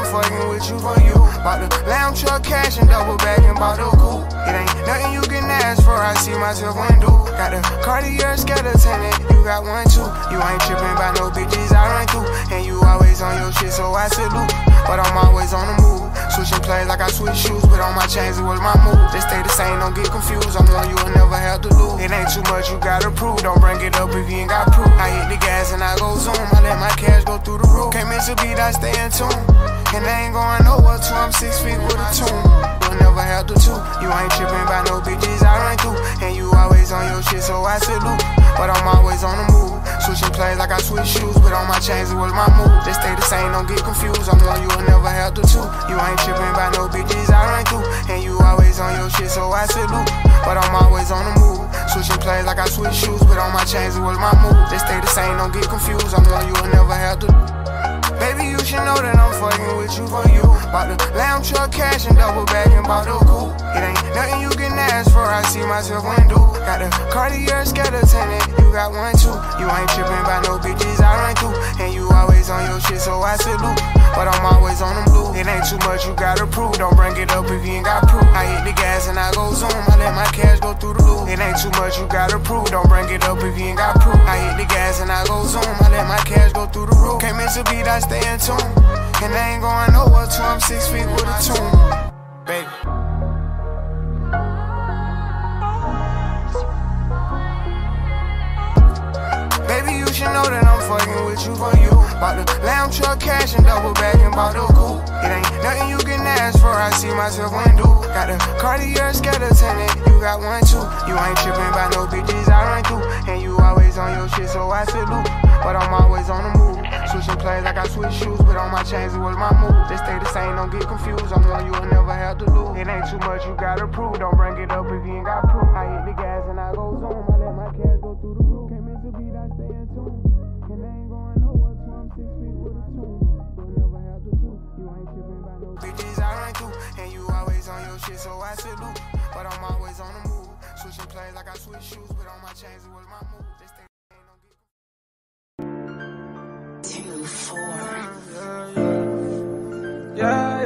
fucking with you for you. Bought the lamb truck cash and double back and bought the coupe. It ain't nothing you can ask for, I see myself undo. Got the Cartier skeleton and you got one too. You ain't tripping by no bitches I run through. And you always on your shit, so I salute. But I'm always on the move. Switching plays like I switch shoes, but on my chains it was my move. They stay the same, don't get confused. I'm one you will never have to lose. It ain't too much you gotta prove. Don't bring it up if you ain't got proof. I hit the gas and I go zoom. I let my cash go through the roof. Can't miss a beat, I stay in tune. And I ain't going nowhere till I'm 6 feet with a tune. You'll never have to two. You ain't tripping by no bitches I run through. And you always on your shit, so I salute. But I'm always on the move. Switching plays like I switch shoes, but on my chains it was my move. They stay the same, don't get confused. I'm one you will never have to two. You ain't tripping by no bitches I run through. And you always on your shit, so I salute. But I'm always on the move. Switching plays like I switch shoes, but on my chains it was my move. They stay the same, don't get confused. I'm one you will never have to. Baby, you should know that I'm fucking with you for you. Bought the lamb truck cash and double back and bought the coupe. It ain't nothing you can ask for, I see myself undo. Got the Cartier skeleton and you got one too. You ain't tripping by no bitches I run through. And you always on your shit, so I salute. But I'm always on them blue. It ain't too much you gotta prove. Don't bring it up if you ain't got proof. I hit the gas and I go zoom. I let my cash go through the loop. It ain't too much you gotta prove. Don't bring it up if you ain't got proof. I hit the gas and I go zoom. I let my cash go through the roof. Can't miss a beat, I stay in tune. And I ain't going nowhere till I'm 6 feet with a tune. Baby. Baby, you should know that I'm fucking with you for you. Bought the lamb truck cash and double back and bought the coupe. It ain't nothing you can ask for, I see myself undo. Got the Cartier skeleton and you got one too. You ain't tripping by no bitches I run through. And you always on your shit, so I salute. But I'm always on the move. Switching plays like I switch shoes, but on my chains it was my move. They stay the same, don't get confused. I'm one you will never have to lose. It ain't too much you gotta prove. Don't bring it up if you ain't got proof. I hit the gas and I go zoom. I let my cash go through the roof. Can't miss a beat, I stay in tune. And I ain't going nowhere till I'm 6 feet with a tune. You'll never have to two. You ain't tripping by no bitches I run through. And you always on your shit, so I salute. But I'm always on the move. Switching plays like I switch shoes, but on my chains it was my move. They stay the same, don't get 2, 4. Yeah.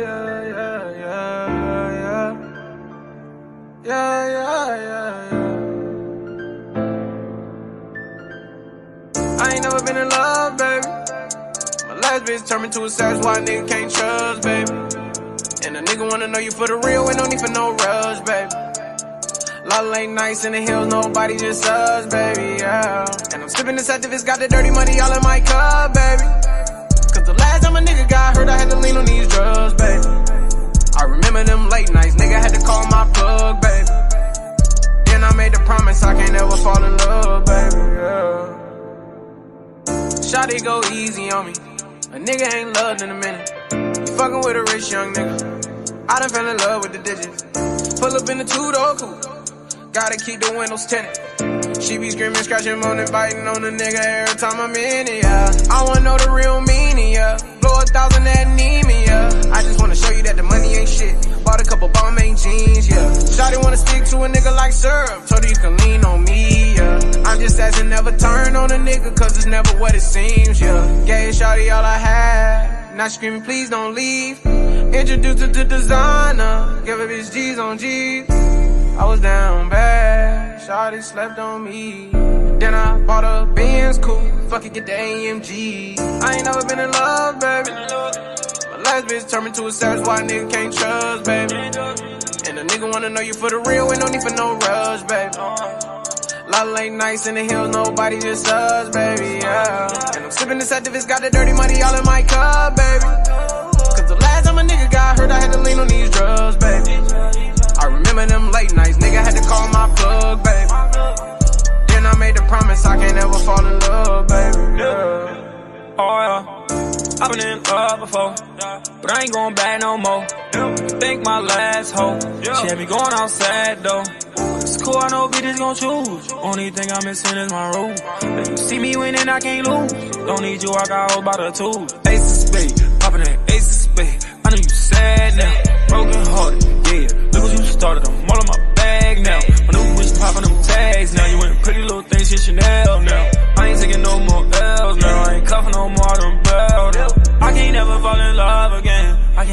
I ain't never been in love, baby. My last bitch turned me to a savage, why a nigga can't trust, baby. And a nigga wanna know you for the real, ain't no need for no rush, baby. Lot of late nights in the hills, nobody just us, baby, yeah. And I'm sipping this activist, got the dirty money all in my cup, baby. Cause the last time a nigga got hurt, I had to lean on these drugs, baby. I remember them late nights, nigga had to call my plug, baby. Then I made the promise I can't ever fall in love, baby, yeah. Shawty go easy on me, a nigga ain't loved in a minute. You fucking with a rich young nigga, I done fell in love with the digits. Pull up in the two-door coupe, gotta keep the windows tinted. She be screaming, scratching, moaning, biting on the nigga every time I'm in it, yeah. I wanna know the real meaning, yeah. Blow 1,000 that need me, yeah. I just wanna show you that the money ain't shit. Bought a couple Balmain jeans, yeah. Shawty wanna stick to a nigga like syrup. Told her you can lean on me, yeah. I'm just asking, never turn on a nigga, cause it's never what it seems, yeah. Gave Shawty all I had. Now screaming, please don't leave. Introduced her to designer. Give a bitch G's on G's. I was down bad, shawty slept on me. Then I bought a Benz coupe, fuck it, get the AMG. I ain't never been in love, baby. My last bitch turned me to a savage, why a nigga can't trust, baby. And a nigga wanna know you for the real, ain't no need for no rush, baby. Lot of late nights in the hills, nobody just us, baby, yeah. And I'm sipping this activist, got the dirty money all in my cup, baby. Cause the last time a nigga got hurt, I had to lean on these drugs, baby. I remember them late nights, nigga had to call my plug, baby. Then I made the promise I can't ever fall in love, baby, yeah. Oh yeah, I've been in love before, but I ain't going back no more. Think my last hoe, she had me going outside though. It's cool, I know bitches gon' choose. Only thing I'm missing is my rule. If you see me winning, I can't lose. Don't need you, I got hold by the tools. Ace of spades, poppin' that ace of spades. I know you sad now, broken hearted, yeah. Look what you started, I'm all in my bag now. My new bitch poppin' them tags now. You ain't pretty little things, shit Chanel now. I ain't taking no more L's now. I ain't cuffin' no more, I done bailed now. I can't never fall in love again.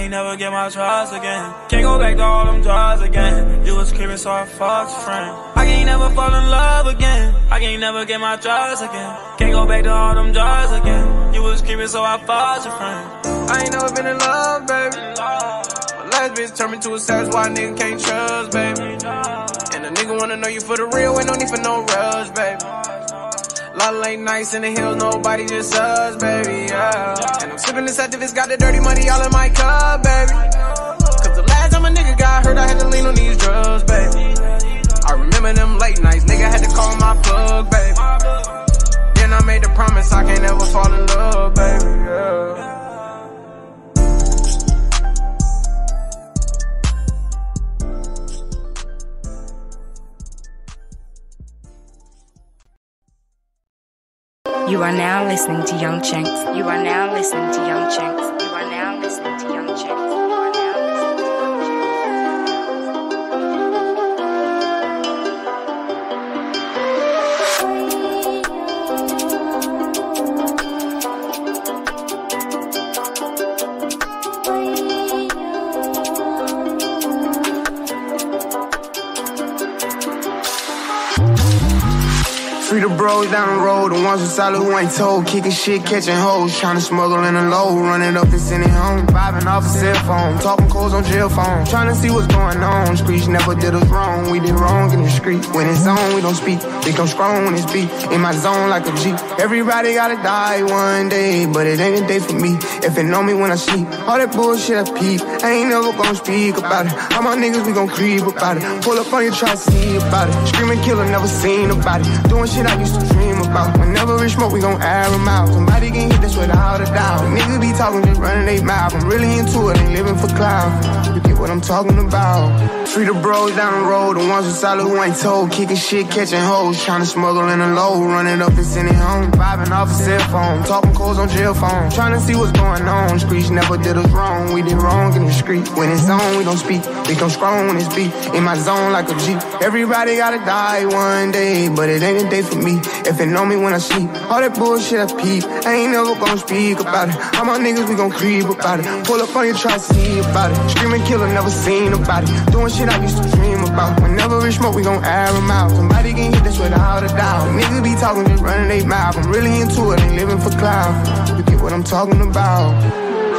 can't never get my trust again. Can't go back to all them drugs again. You was creeping, so I fucked your friend. I can't never fall in love again. I can't never get my trust again. Can't go back to all them drugs again. You was creeping, so I fucked your friend. I ain't never been in love, baby. My last bitch turned me to a savage, why a nigga can't trust, baby. And a nigga wanna know you for the real, ain't no need for no rush, baby. Lot of late nights in the hills, nobody just us, baby, yeah. And I'm sipping this activist, got the dirty money all in my cup, baby. Cause the last time a nigga got hurt, I had to lean on these drugs, baby. I remember them late nights, nigga had to call my plug, baby. Then I made the promise I can't ever fall in love, baby, yeah. You are now listening to Young Chinks. You are now listening to Young Chinks. You are now listening to Young Chinks. You are now listening to Young Chinks. Free the bros down the road, the ones who solid who ain't told. Kicking shit, catching hoes, trying to smuggle in a load. Running up and sending home, vibing off a cell phone. Talking calls on jail phone, trying to see what's going on. Streets never did us wrong, we did wrong in the street. When it's on, we don't speak, become strong when it's beat. In my zone like a G. Everybody gotta die one day, but it ain't a day for me. If it know me when I sleep, all that bullshit I peep, I ain't never gonna speak about it. All my niggas, we gon' creep about it. Pull up on you, try to see about it. Screaming killer, never seen about it. Doing shit I used to dream about. Whenever we smoke, we gon' air them out. Somebody can hit this without a doubt. Niggas be talking, just running they mouth. I'm really into it, ain't living for clout. You get what I'm talking about. Free the bros down the road, the ones who solid who ain't told. Kicking shit, catching hoes, trying to smuggle in a load. Running up and sending home, vibing off a cell phone. Talking calls on jail phone, trying to see what's going on. Streets never did us wrong, we did wrong in the street. When it's on, we don't speak, become strong when it's beat. In my zone like a G. Everybody gotta die one day, but it ain't a day for me. If it know me when I sleep, all that bullshit I peep, I ain't never gonna speak about it. All my niggas, we gon' creep about it. Pull up on you, try to see about it. Screaming killer, never seen about it. Doing shit I used to dream about. Whenever we smoke, we gon' air them out. Somebody can hit this without a doubt. Niggas be talking, just running they mouth. I'm really into it, ain't living for clout. You get what I'm talking about.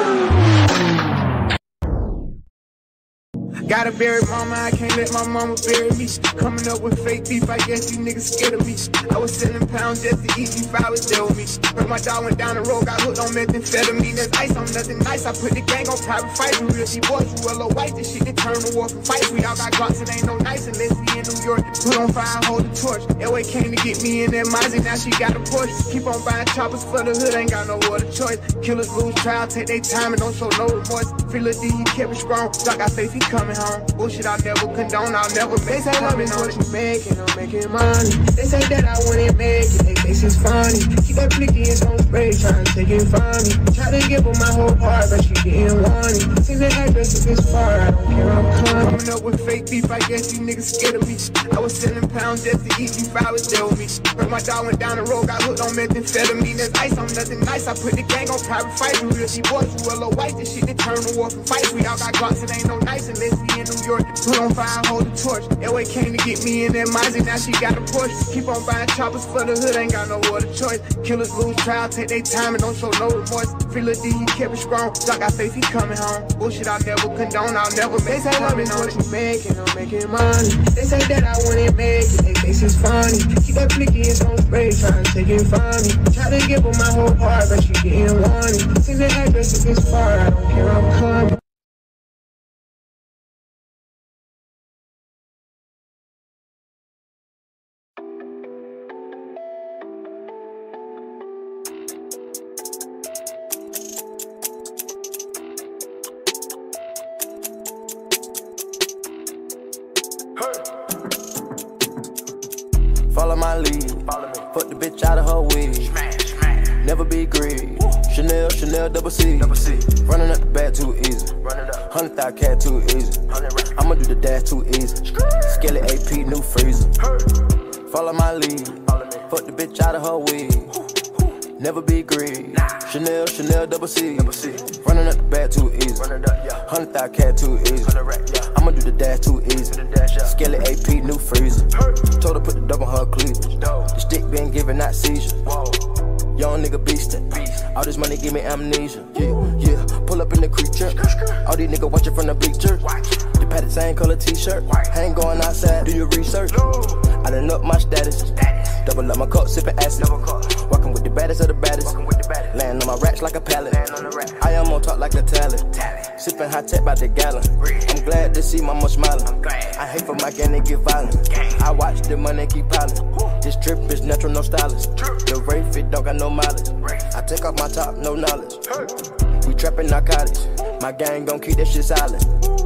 Gotta bury mama, I can't let my mama bury me. Coming up with fake beef, I guess you niggas scared of me. I was selling pounds just to eat if I was there with me. Heard my dog went down the road, got hooked on methamphetamine. There's ice on nothing nice, I put the gang on private fights. We real D-boys, we well white, this shit that turn the war from fights. We all got Glocks, it ain't no nice unless we in New York. Put on fire, hold the torch. Elway came to get me in that Mozzie, now she got a Porsche. Keep on buying choppers for the hood, ain't got no other choice. Killers lose trial, take their time and don't show no remorse. Free Lil D, he kept it strong, Doc got faith, he coming home. Bullshit I never condone, I'll never make. They say love is what you making, I'm making money. They say that I wouldn't make it, they think it's funny. Keep that blicky in some spray, trying to take it from me. Try to give her my whole heart, but she getting wanted. Seems the address if it's far, I don't care, I'm coming up with fake beef, I guess you niggas scared of me. I was selling pounds just to eat if I was there with me. Heard my dog went down the road, got hooked on methamphetamine. There's ice on nothing nice, I put the gang on private fights. We real D-boys, we well white, this shit that turn the war from fights. We all got Glocks, it ain't no nice unless we in New York. Put on fire, hold the torch. Elway came to get me in that Mozzie, now she got a Porsche. Keep on buying choppers for the hood, ain't got no other choice. Killers lose trial, take their time and don't show no remorse. Free Lil D, he kept it strong, Doc got faith, he coming home. Bullshit I never condone, I'll never make. They say love is what you making, I'm making money. They say that I wouldn't make it, they think it's funny. Keep that blicky in some spray, trying to take it from me. Try to give her my whole heart, but she getting wanted. Seems the address if it's far, I don't care, I'm coming. Follow my lead. Fuck the bitch out of her wig. Never be greedy. Chanel, Chanel, double C. Running up the bag too easy. 100,000 cat too easy. I'ma do the dash too easy. Skelly AP, new freezer. Follow my lead. Fuck the bitch out of her wig. Never be greedy. Chanel, Chanel, double C. Running up the bag too easy. 100,000 cat too easy. I'ma do the dash too easy. Skelly AP, new freezer. Told her put the double on her cleavage. The stick been giving out seizure. Young nigga beastin'. All this money give me amnesia. Yeah. Pull up in the creature. All these niggas watching from the bleachers. The pattern same color t-shirt. I ain't going outside, do your research. I done up my status. Double up my cup, sippin' acid. Walking with the baddest of the baddest. Laying on my racks like a pallet. I am on top like a talent. Sippin' high tech by the gallon. I'm glad to see mama smiling. I hate for my gang to get violent. I watch the money keep piling. This trip is natural, no stylist. The Wraith fit don't got no mileage. I take off my top, no knowledge. We trappin' narcotics. My gang gon' keep that shit silent.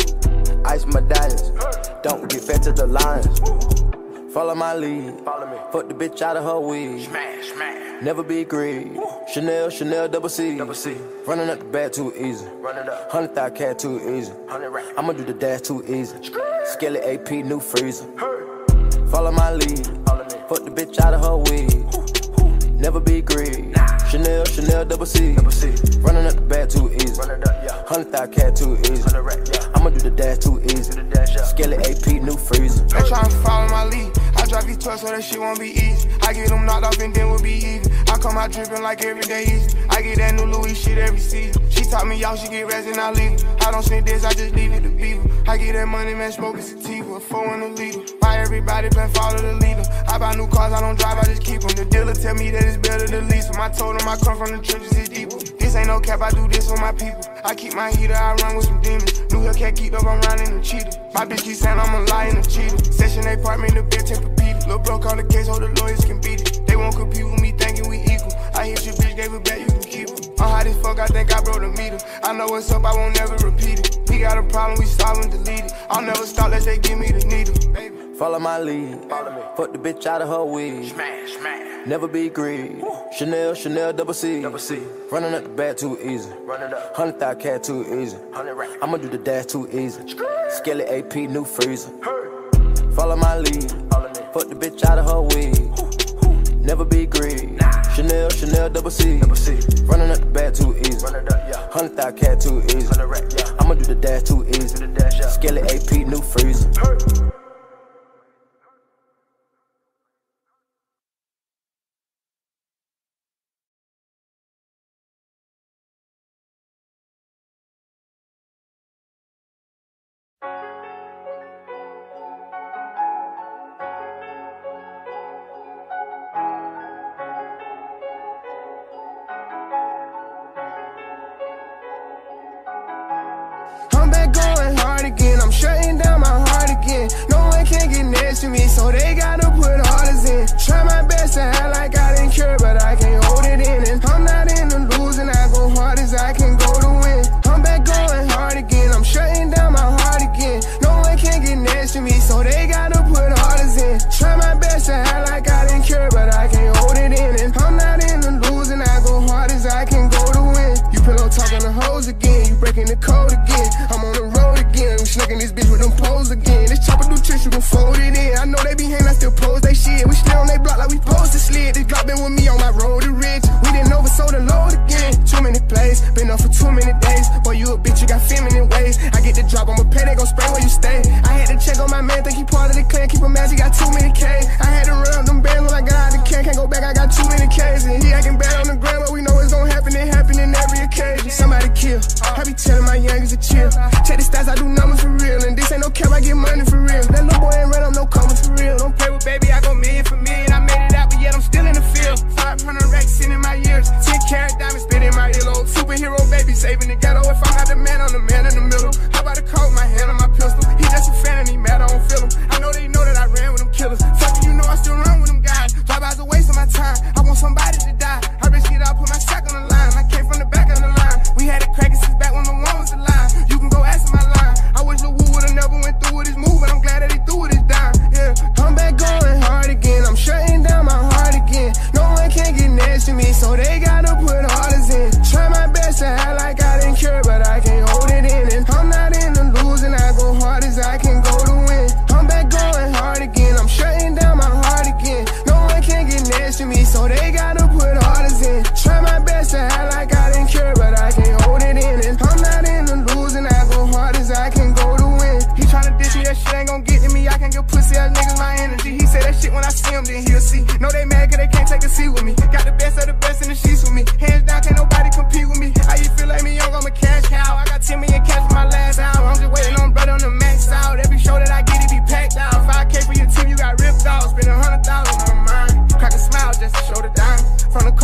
Ice medallions. Don't get fed to the lions. Follow my lead. Fuck the bitch out of her weed. Never be greedy. Chanel, Chanel, double C. Running up the bag too easy. 100,000 cat too easy. I'ma do the dash too easy. Skelly AP, new freezer. Follow my lead. Fuck the bitch out of her weed. Never be greedy. Chanel, Chanel, double C. Running up the bag too easy. 100,000 cat too easy. I'ma do the dash too easy. Skelly AP, new freezer. They tryna follow my lead. I drop these trucks so that shit won't be easy. I get them knocked off and then we'll be even. I come out drippin' like every day easy. I get that new Louis shit every season. She taught me y'all, she get rest and I leave her. I don't sniff this, I just leave it to people. I get that money, man, smoking sativa. A 4 in a liter. Why everybody been follow the leader? I buy new cars, I don't drive, I just keep them. The dealer tell me that it's better to lease them. I told him I come from the trenches, it's deeper. This ain't no cap, I do this for my people. I keep my heater, I run with some demons. New Hellcat keep up, I'm riding a cheetah. My bitch keep saying I'm a lion, a cheater. Session apartment, the bitch and repeated. Lil' bro call the case, so the lawyers can beat it. They won't compete with me thinking we equal. I hit your bitch, gave it back, you can keep it. I'm hot as fuck, I think I broke the meter. I know what's up, I won't never repeat it. We got a problem, we solve and delete it. I'll never stop unless they give me the needle, baby. Follow my lead. Fuck the bitch out of her weed. Never be greedy. Chanel, Chanel, double C. Running up the bag too easy. 100,000 cat too easy. I'ma do the dash too easy. Skelly AP, new freezer. Follow my lead. Fuck the bitch out of her weed. Never be greedy. Chanel, Chanel, double C. Running up the bag too easy. 100,000 cat too easy. I'ma do the dash too easy. Skelly AP, new freezer. I'm back going hard again. I'm shutting down my heart again. No one can get next to me, so they gotta put orders in. Try my best to act like I didn't care, but I can't hold it in. And I'm not in the losing, I go hard as I can go to win. I'm back going hard again. I'm shutting down my heart again. No one can get next to me, so they gotta put orders in. Try my best to act like I didn't care, but I can't hold it in. And I'm not in the losing, I go hard as I can go to win. You pillow talking to hoes again, you breaking the code again. I'm on the road again, I'm snugging this bitch with them poles again. This chopper do tricks, you can fold it in. I know they be hating, I still pose they shit. We stay on they block like we posed to slid. This drop been with me on my road to rich. We didn't oversold the load again. Too many plays, been up for too many days. Boy, you a bitch, you got feminine ways. I get the drop, I'ma pay, they gon' spray where you stay. I had to check on my man, think he part of the clan. Keep him mad, he got too many K. I had to run up them bands when I got out the can. Can't go back, I got too many K's. And he acting bad on the ground, but we know it's gon' happen. It happen in every occasion. Somebody kill, I be telling my youngers to chill. Check the stats, I do numbers for real. And this ain't no cap, I get money for real. That little boy ain't run up no commas for real. Don't play with baby, I go million for million. I made it out, but yet I'm still in the field. 500 racks sitting in my ears. 10 carat diamonds spit in my earlobe. Superhero baby saving the ghetto. If I'm not the man, I'm the man in the middle. How about a coat, my hand on my pistol? He just a fan and he mad, I don't feel him. I know they know that I ran with them killers. Fuck you know I still run with them guys. Drive-bys a waste of my time. I want somebody to die. I risk it, I put my sack on the line. I came from the back of the line. We had it cracking since back when the one was alive. You can go ask my line. I wish the Woo would've never went through with his move, but I'm glad that he threw with his dime. Yeah, I'm back going hard again. I'm shutting down my heart again. No one can get next to me, so they gotta put orders in. Try my best to act like I didn't care, but I can't hold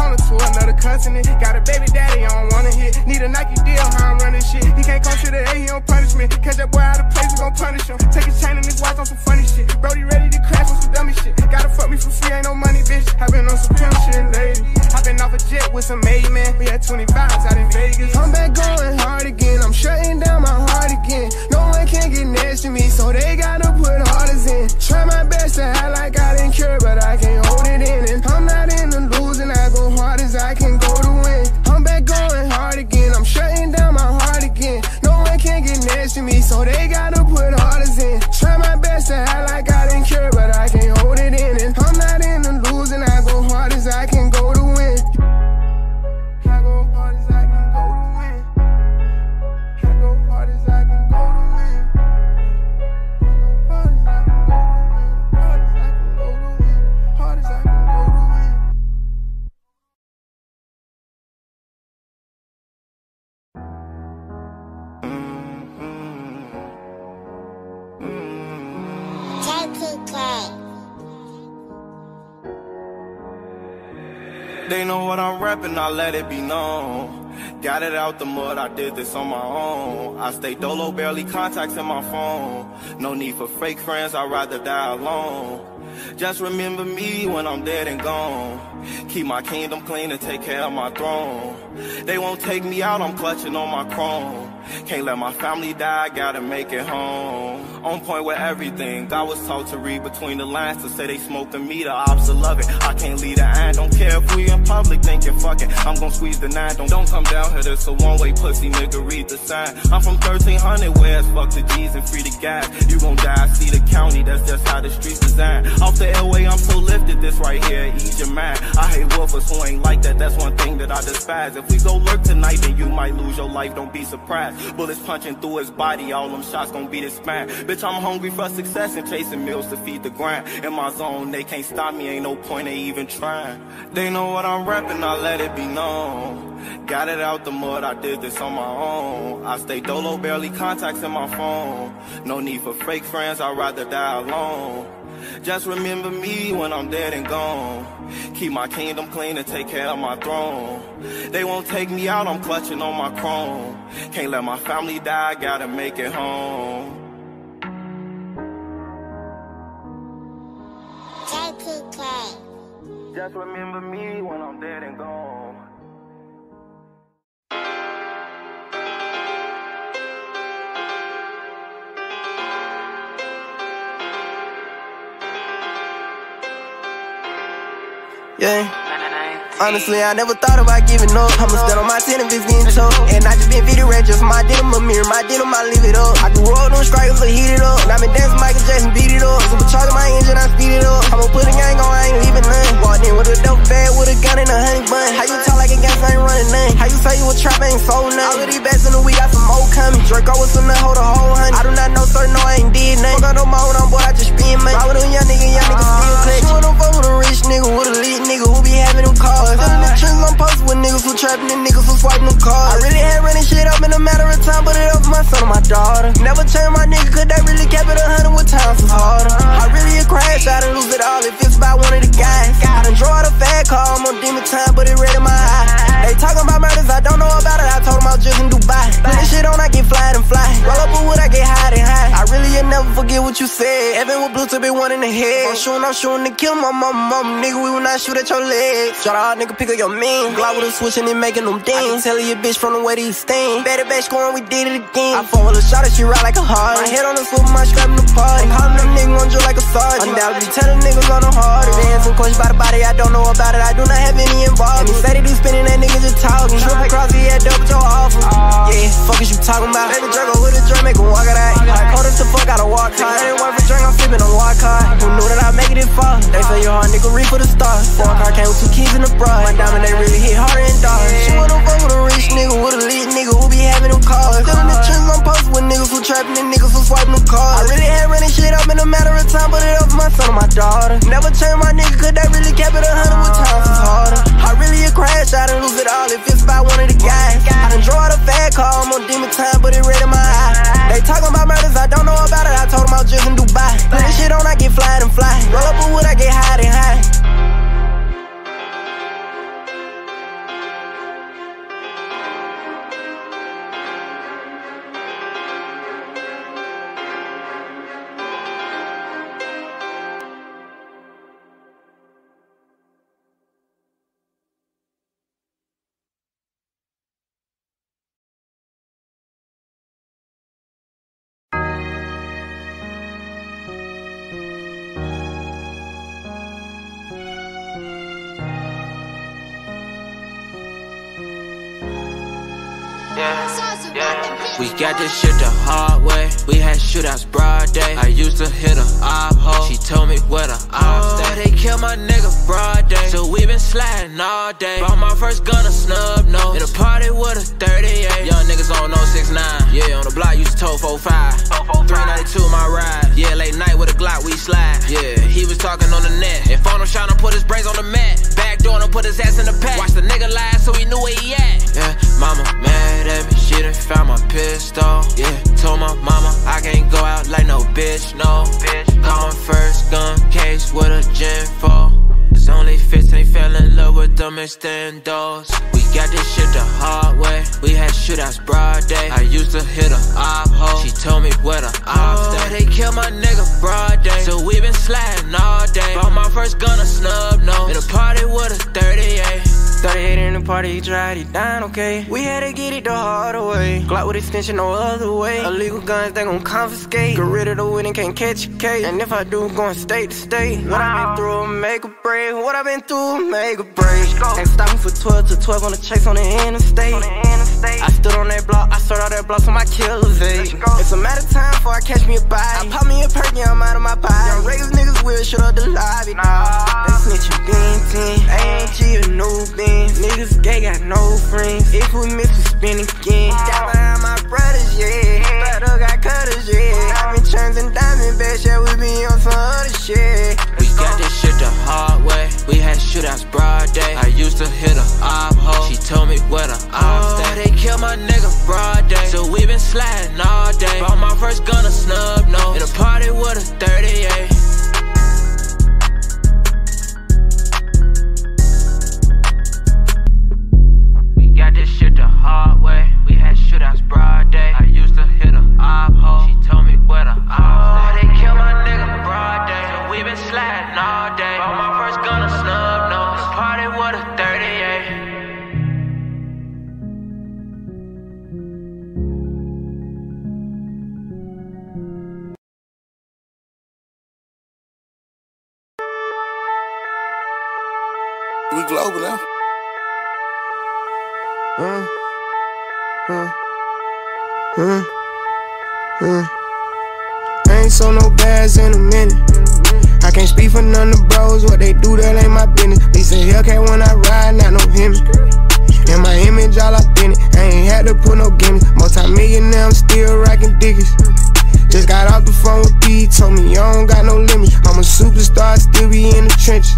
Daytona to another continent. Got a baby daddy, I don't wanna hit. Need a Nike deal, how I'm running shit. He can't come to the A, he don't punish me. Catch that boy out of place, we gon' punish him. Take his chain and his watch on some funny shit. Brody ready to crash on some dummy shit. Gotta fuck me for free, ain't no money, bitch. I been on some pimp shit lately. I been off a jet with some made man. We had 25s out in Vegas. I'm back going hard again. I'm shutting down my heart again. No one can get next to me, so they gotta put orders in. Try my best to act like I didn't care, but I can't hold it in. And I'm not in the losing, I go hard as I can go to win. I'm back going hard again. I'm shutting down my heart again. No one can get next to me, so they gotta put orders in. Try my best to act like I didn't care, but I can't hold it in. And I'm not in the losing, I go hard as I can go to win. I go hard as I can go to win. I go hard as I can go to win. Hard as I can go to win. Hard as I can go to win. They know what I'm rapping, I let it be known. Got it out the mud, I did this on my own. I stay dolo, barely contacts in my phone. No need for fake friends, I'd rather die alone. Just remember me when I'm dead and gone. Keep my kingdom clean and take care of my throne. They won't take me out, I'm clutching on my chrome. Can't let my family die, gotta make it home. On point with everything, God was taught to read between the lines. To say they smoking me, the ops will love it. I can't lead the iron, don't care if we in public thinking fuck it. I'm gon' squeeze the 9, don't come down here, this a one-way pussy nigga, read the sign. I'm from 1300, where it's fuck the G's and free the gas. You gon' die, see the county, that's just how the streets design. Off the airway, I'm so lifted, this right here, ease your mind. I hate woofers who ain't like that, that's one thing that I despise. If we go lurk tonight, then you might lose your life, don't be surprised. Bullets punching through his body, all them shots gon' beat his spine. Bitch, I'm hungry for success and chasing meals to feed the grind. In my zone, they can't stop me, ain't no point in even trying. They know what I'm rapping, I let it be known. Got it out the mud, I did this on my own. I stay dolo, barely contacts in my phone. No need for fake friends, I'd rather die alone. Just remember me when I'm dead and gone. Keep my kingdom clean and take care of my throne. They won't take me out, I'm clutching on my chrome. Can't let my family die, gotta make it home. Just remember me when I'm dead and gone. Yeah. Honestly, I never thought about giving up. I'ma stand on my 10 if it's getting tough. And I just been video red, just my denim, a mirror, my denim, I leave it up. I can roll them strikers or heat it up. And I been dancing Michael Jackson, beat it up. Supercharging my engine, I speed it up. I'ma put a gang on, I ain't leaving none. Walked in with a dope bag, with a gun and a honey bun. How you talk like a gangster, ain't running none? How you say you a trap, ain't sold none? All of these bats in the week, got some old coming. Draco with some nut, hold a whole honey. I do not know, sir, no, I ain't did nothing. Fuck on no more, on boy, I just spin money. Ride with them young niggas still clutch. She wanna fuck with a rich nigga, with a lit nigga who be having them cars. Still in the trenches, I'm posted with niggas who trapping and niggas who swiping them cars. I really had running shit up in a matter of time, but it up for my son and my daughter. Never change my nigga, cause they really kept it 100 with times was harder. I really a crash, I done lose it all if it's about one of the guys. I done draw out a fat car, I'm on demon time, but it red in my eye. They talking about murders, I don't know about it, I told them I was just in Dubai. Put this shit on, I get fly and fly. Roll up a wood, I get high and high. I really will never forget what you said. Evan with blue to be one in the head. I'm shooting to kill my mama, nigga, we will not shoot at your legs. Shot out, nigga, pick up your man. Glock with a switch and it making them ding. Tell your bitch from the way these sting. Better back scoring, we did it again. I fall with a shot and she ride like a heart. My head on the foot, my strap in the party. I'm calling them niggas on drill like a sergeant. Undoubtedly telling niggas on the hard. They answering questions about the body, I don't know about it. I do not have any involvement. And he say they do spinning, that nigga just talking. Triple cross, he had double your offer. Yeah, fuck is you talking about? Baby Draco with a drum, make him walk it out. Like cold as the fuck, gotta walk hard. I ain't worth a drink, I'm sipping on walk hard. Who knew that I'd make it this far? They say you're hard, nigga, reach for the stars. 4 car came with 2 keys in the broad. My diamond, they really hit harder and dark. She wanna fuck with a rich nigga, with a lit nigga who be having them cars. Still in the trenches, I'm posted with niggas who trapping and niggas who swiping them cars. I really had running shit up in a matter of time, but it up for my son and my daughter. Never change my nigga, cause they really kept it 100 with times was harder. I really a crash, I done lose it all if it's about one of the guys. I done draw out a fat car, I'm on demon time, but it red in my eye. They talking about murders, I don't know about it, I told them I was just in Dubai. Put this shit on, I get fly and fly. Roll up a wood, I get high and high. We got this shit the hard way. We had shootouts broad day. I used to hit a op hole. She told me where the ops stay. They killed my nigga broad day. So we been sliding all day. Bought my first gun a snub nose. In a party with a 38. Young niggas on 069. Yeah, on the block used to tow 45. 392 my ride. Yeah, late night with a Glock we slide. Yeah, he was talking on the net. If on him trying to put his brains on the mat. Back door and put his ass in the pack. Watch the nigga lie so he knew where he at. Yeah, mama mad at me. She done found my pistol. Yeah, told my mama I can't go out like no bitch, no. Call my first gun case with a Gen 4. It's only 15, fell in love with them extendos. We got this shit the hard way. We had shootouts broad day. I used to hit a op hole. She told me where the ops stay. They killed my nigga broad day. So we been sliding all day. Bought my first gun a snub nose. In a party with a 38. 38 in the party, he tried, he dying, okay. We had to get it the hard way. Glock with extension, no other way. Illegal guns, they gon' confiscate. Get rid of the winning, can't catch a case. And if I do, going state to state. What I been through, make a break. What I been through, make a break. Ain't stopping for 12 to 12 on the chase on the interstate. I stood on that block, I started out that block so my killers ate. It's a matter of time before I catch me a body. I pop me a perk, yeah, I'm out of my body. Young Ravens niggas will shut up the lobby. They snitchin' bean 10, AMG a new bean. Niggas gay, got no friends. If we miss, we spin again. Got behind my brothers, yeah. Brother got cutters, yeah. Diamond chains and diamond bags, yeah, we be on some other shit. We got this shit the hard way. We had shootouts broad day. I used to hit a op hole. She told me where the ops stay. They killed my nigga broad day. So we been sliding all day. Bought my first gun a snub nose. In a party with a 38. This shit the hard way. We had shootouts broad day. I used to hit a op hole. She told me where the ops stay. They killed my nigga broad day. So we been sliding all day. Bought my first gun a snub nose. Party with a 38. We global now. I ain't sold no bags in a minute. I can't speak for none of the bros. What they do, that ain't my business. They say Hellcat when I ride, not no him. And my image all authentic. I ain't had to put no gimmicks. Multi-millionaire, I'm still rocking digits. Just got off the phone with B, told me you don't got no limit. I'm a superstar, still be in the trenches.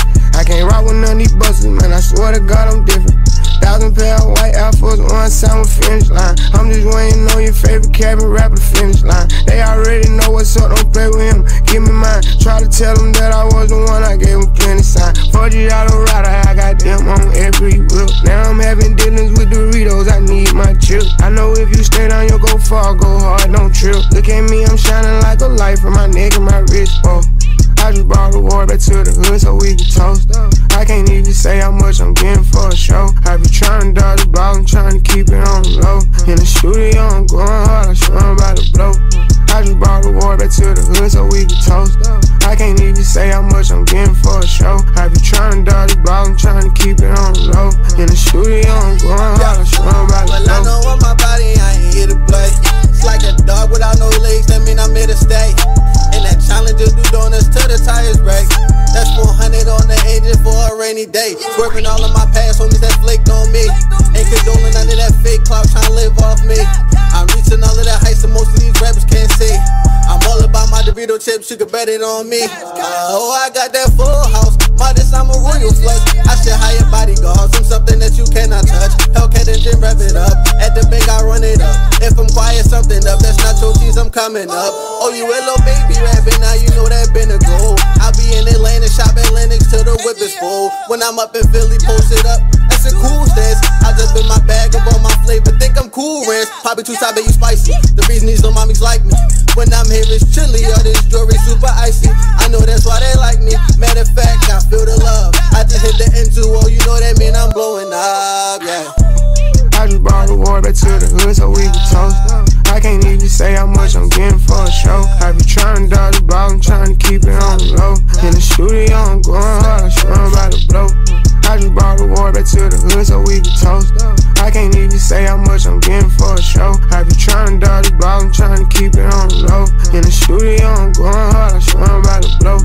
I can't rock with none of these buses, man, I swear to God I'm different. 1,000 pair of white Air Force One, sound with finish line. I'm just waiting on your favorite cabin rapper to finish line. They already know what's up, don't play with him, give me mine. Try to tell them that I was the one, I gave them plenty sign. $40 rider, I got them on every wheel. Now I'm having dealings with Doritos, I need my chill. I know if you stay down, you'll go far, go hard, don't trip. Look at me, I'm shining like a light from my neck and my wrist, oh. I just brought the war back to the hood so we can toast. I can't even say how much I'm getting for a show. I be trying to dodge the ball, I'm trying to keep it on the low. In the studio, I'm going hard, I'm sure I'm about to blow. I just brought the war back to the hood so we can toast. I can't even say how much I'm getting for a show. I be trying to dodge the ball, I'm trying to keep it on the low. In the studio, I'm going hard, I'm sure I'm about to blow. Well, I know on my body, I ain't here to play. It's like a dog without no legs, that mean I'm here to stay. And that Challenger do donuts till the tires break. That's 400 on the engine for a rainy day. Swerving all of my past homies that flaked on me. Ain't condoling none of that fake clout trying to live off me. I'm reaching all of that heights that most of these rappers can't see. I'm all about my Dorito chips, you can bet it on me. Oh, I got that full house, modest, I'm a royal flush. I should hire bodyguards, I'm something that you cannot touch. Hellcat engine, rev it up, at the bank I run it up. If I'm quiet, something up, that's not your cheese, I'm coming up. Oh, you a little baby rapping, now you know that been a goal. I'll be in Atlanta, shop at Lennox till the whip is full. When I'm up in Philly, post it up, that's a cool stance. I just been my bag up on my flavor, think I'm cool, Rance. Probably too tight, but you spicy. The reason these little mommies like me. When I'm here, it's chilly, all this jewelry super icy. I know that's why they like me. Matter of fact, I feel the love. I just hit the N2O, you know that mean I'm blowing up, yeah. I just brought the war back to the hood so we can toast. I can't even say how much I'm getting for a show. I be trying to dodge the ball, I'm trying to keep it on the low. In the studio, I'm going hard, I'm sure I'm about to blow. I just brought the war back to the hood so we can toast. I can't even say how much I'm getting for a show. I be trying keep it on the low. In the studio, I'm going hard, I swear I'm about to blow.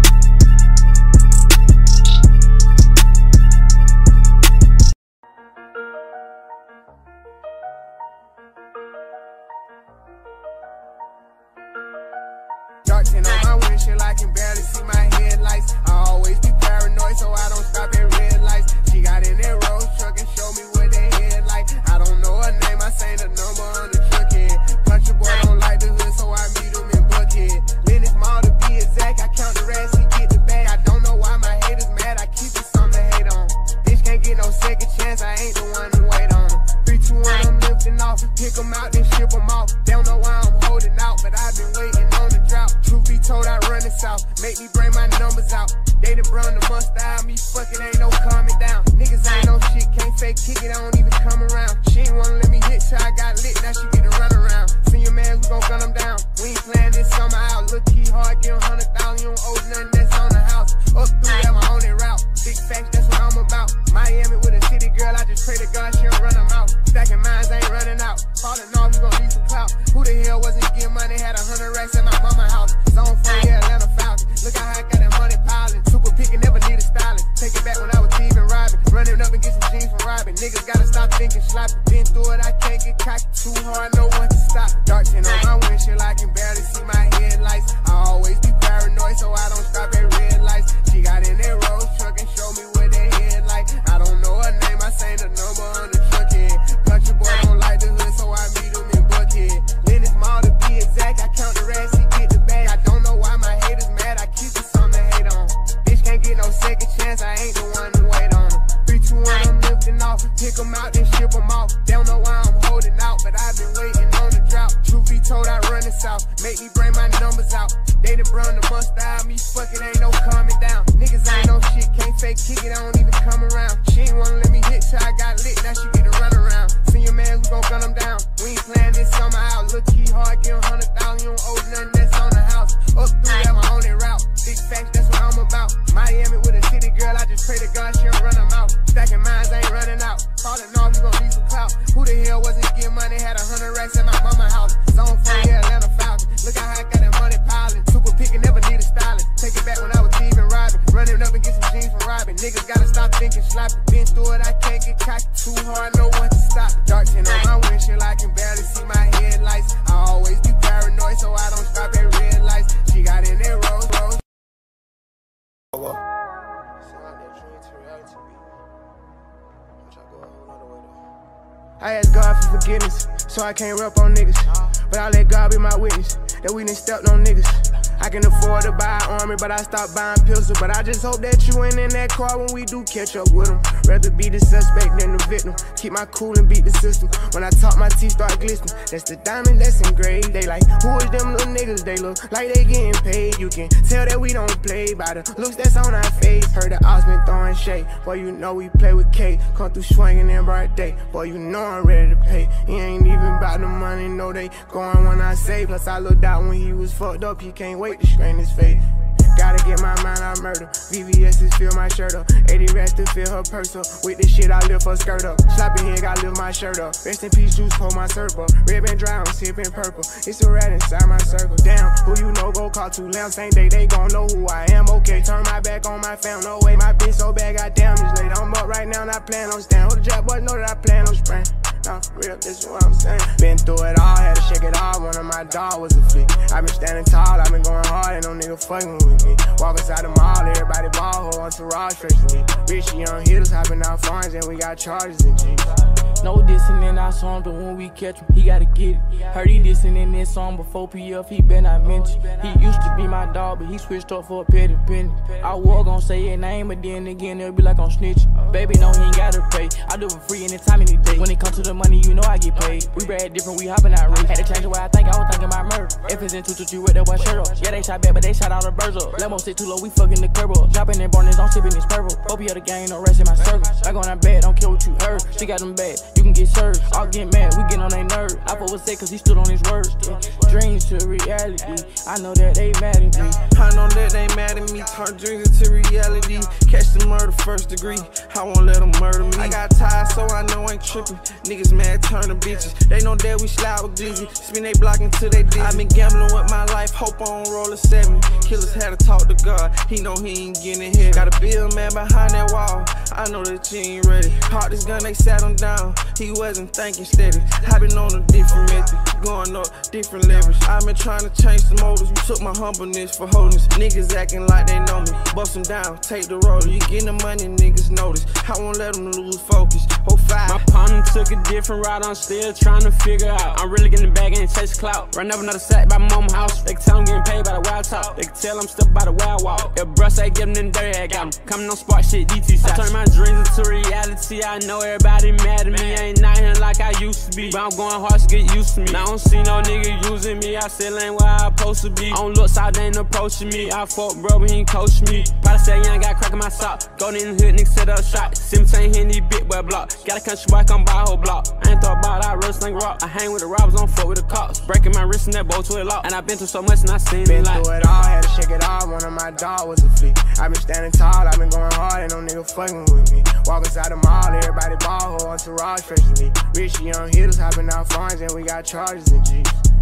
Dark 10 on my windshield, I can barely see my headlights. I always be paranoid, so I don't stop at red lights. She got in that Rolls truck and showed me what they head like. I don't know her name, I say the number on the truck head. Country boy don't like the hood, so I meet him in Buckhead. Lennox Mall to be exact, I count the rats, he get the bag. I don't know why my haters mad, I keep it something to hate on. Bitch can't get no second chance, I ain't the one to wait on them. 3, 2, 1, I'm lifting off, pick them out, then ship them off. They don't know why I'm holding out, but I've been waiting on the drought. Truth be told, I run it south, make me bring my numbers out. They done brung the must style, me fucking ain't no calming down. Niggas ain't no shit, can't fake kick it, I don't even come around. She ain't wanna let me hit till I got lit, now she get to run around. Senior man, we gon' gun them down. We ain't playing this summer out, look key hard, give 100,000, you don't owe nothing that's on the house. Up through that, my only route. Big facts, that's what I'm about. Miami with a city girl, I just pray to God she'll run them out. Stacking mines ain't running out. Falling off, you gon' need some clout. Who the hell wasn't getting money? Had 100 racks at my mama house. Zone 4, yeah, Atlanta Falcons. Look how I got that money piling. Super picking, never need a stylist. Take it back when I was thieving, robbing. Running up and get some jeans from robbing. Niggas gotta stop thinking sloppy. Been through it, I can't get cocky. Too hard, no one to stop. Dark 10 on my windshield, I can barely see my headlights. I always be paranoid, so I don't stop at red lights. She got in that Rolls truck and showed me what they head like. I don't know her name, I say the number on the truck head. Country boy don't like the hood, so I meet him in Buckhead. Lennox Mall to be exact, I count the rats, he get the bag. I don't know why my haters mad, I keep it something to hate on. Bitch can't get no second chance, I ain't the one to wait on them. 3, 2, 1, I'm lifting off, pick them out, then ship them off. They don't know why I'm holding out, but I've been waiting on the drought. Truth be told, I run it south, make me bring my numbers out. They done brung the must style, me fucking ain't no calming down. Niggas ain't no shit, can't fake kick it, I don't even come around. She ain't wanna let me hit till I got lit, now she get to run around. Senior man, we gon' gun them down. We ain't playing this summer out, look key hard, give 100,000, you don't owe nothing that's on the house. Up through that, my only route. Big facts, that's what I'm about. Miami with a city girl, I just pray to God she'll run them out. Stacking mines ain't running out. Falling off, you gon' need some clout. Who the hell wasn't getting money? Had 100 racks at my mama house. Zone 4, yeah, Atlanta Falcons. Look how I got that money piling. Super picking, never need a stylist. Take it back when I was thieving, robbing. Running up and get some jeans from robbing. Niggas gotta stop thinking sloppy. Been through it, I can't get cocky. Too hard, no one to stop. Dark 10 on my windshield, I can barely see my headlights. I always be paranoid, so I don't stop at red lights. She got in that Rolls. I ask God for forgiveness, so I can't rep on niggas. But I let God be my witness, that we done stepped on niggas. I can afford to buy an army, but I stopped buying pistols. But I just hope that you ain't in that car when we do catch up with them. Rather be the suspect than the victim. Keep my cool and beat the system. When I talk, my teeth start glistening. That's the diamond that's engraved. They like, who is them little niggas? They look like they getting paid. You can tell that we don't play by the looks that's on our face. Heard the odds been throwing shade. Boy, you know we play with K. Come through swinging in bright day. Boy, you know I'm ready to pay. He ain't even about the money, no they going when I say. Plus I looked out when he was fucked up. He can't wait to strain his face. Gotta get my mind out murder. VVS's fill my shirt up. 80 rats to fill her purse up. With this shit I lift her skirt up. Sloppy head, gotta lift my shirt up. Rest in peace, juice, pull my syrup up. Red band dry, I'm sipping purple. It's a rat inside my circle. Damn, who you know go call 2 lamps. Same day they gon' know who I am. Okay, turn my back on my fam. No way, my bitch so bad, goddamn, it's late. I'm up right now, not playing on stand. Hold the jack, boy, know that I plan on spraying. Nah, for real, this is what I'm saying. Been through it all, had to shake it all. One of my dog was a fleet. I been standing tall, I been going hard, ain't no nigga fucking with me. Walk inside the mall, everybody ball, whole entourage freshly. Rich young hitters hopping out farms, and we got charges and G's. No dissing in our song, but when we catch him, he gotta get it. Heard he dissing in this song before PF, he been not mentioned. He used to be my dog, but he switched up for a petty penny. I was gonna say his name, but then again, they'll be like I'm snitching. Baby, no, he ain't gotta pay. I do it for free anytime, any day. When it comes to the money, you know I get paid. We brag different, we hopping out rich. Had to change the way I think, I was thinking about murder. If Breakfast in 223 with that white shirt up. Yeah, they shot back, but they shot all the birds up. Lemo sit too low, we fucking the curb up. Dropping in Barnes, don't sipping this purple. Hope you the gang, no rest in my circle. Back on that bed, don't care what you heard. She got them bad, you can get served. All get mad, we get on their nerves. I fuck with Zay cause he stood on his words. Yeah. Dreams to reality, I know that they mad at me. I know that they mad at me, turn dreams into reality. Catch the murder first degree, I won't let them murder me. I got tired, so I know I ain't tripping. Niggas mad, turn to bitches. They know that we slide with glizzy. Spin they block until they dizzy. I been gambling with my life, hope I don't roll a 7. Killers had to talk to God, he know he ain't getting here. Got a bill man behind that wall, I know that you ain't ready. Caught this gun, they sat him down, he wasn't thinking steady. I been on a different method, going up different levels. I been trying to change the motives, we took my humbleness for holiness. Niggas acting like they know me, bust them down, take the roller. You getting the money, niggas notice, I won't let them lose focus. 05. My partner took a different route, I'm still trying to figure out. I'm really getting back and chase clout. Run up another sack by my mama house. They can tell I'm getting paid by the wild talk. They can tell I'm still by the wild walk. If bruh say get them in dirty, I got them. Coming on spark shit, DT shots. I turn my dreams into reality. I know everybody mad at me. I ain't not here like I used to be. But I'm going hard to get used to me. Now I don't see no nigga using me. I still ain't where I supposed to be. I don't look south, they ain't approaching me. I fuck bro, but he ain't coaching me. Probably say I ain't got crack in my sock. Go in the hood, nigga set up shot. 17 hitting these big boy block. Got a country boy, come buy a whole block. I ain't thought about it, I really sling rock. I hang with the robbers, don't fuck with the cops. Breaking my wrist and that bolt to it lock. And I been through so much and I seen been it like. Through it all, had to shake it all. One of my dog was a flea. I been standing tall, I been going hard, ain't no nigga fucking with me. Walk inside the mall, everybody ball, whole entourage fresh to me. Rich young hitters hopping out phones and we got charges and G's.